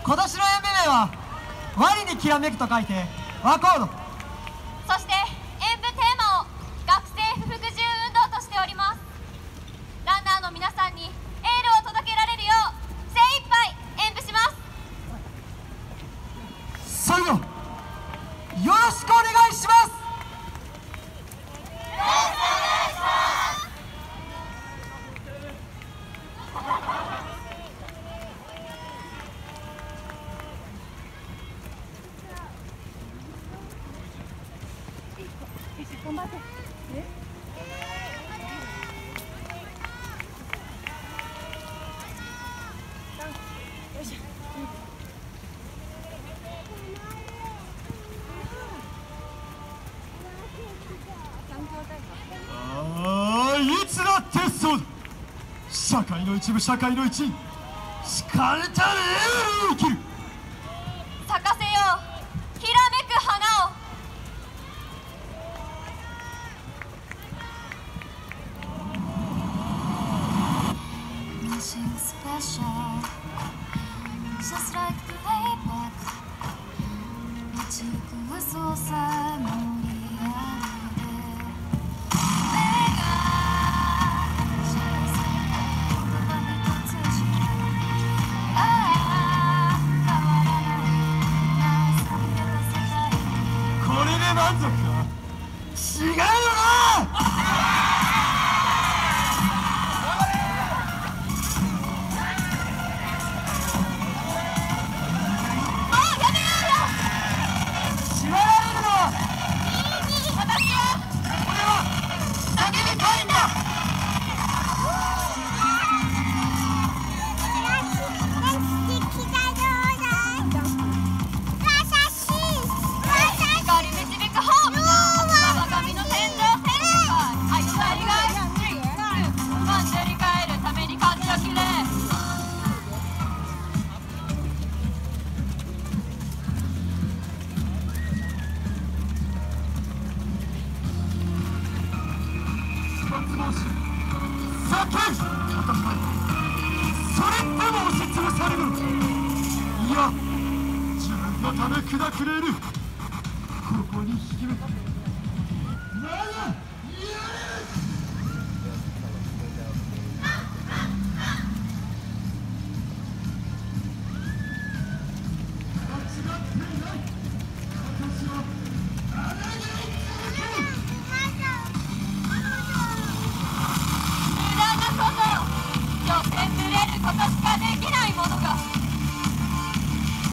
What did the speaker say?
今年の演舞名はワニにきらめくと書いてワコード。 そして演舞テーマを学生不服従運動としております。ランナーの皆さんにエールを届けられるよう精一杯演舞します。 それではよろしくお願いします。 頑張って。 いつだってそうだ。社会の一部、社会の一員、しかれたるエールを生きる。 咲かせようきらめく花を。 Nothing special, just like the playback. 街行く嘘さえもリアルで目が幸せ言葉一つじゃ変わらないなさびれた世界。 これで満足か？違うよな。それでも押しつぶされる。いや、自分のため砕くレール、ここに引き抜く。ならやれ。 ことしかできない。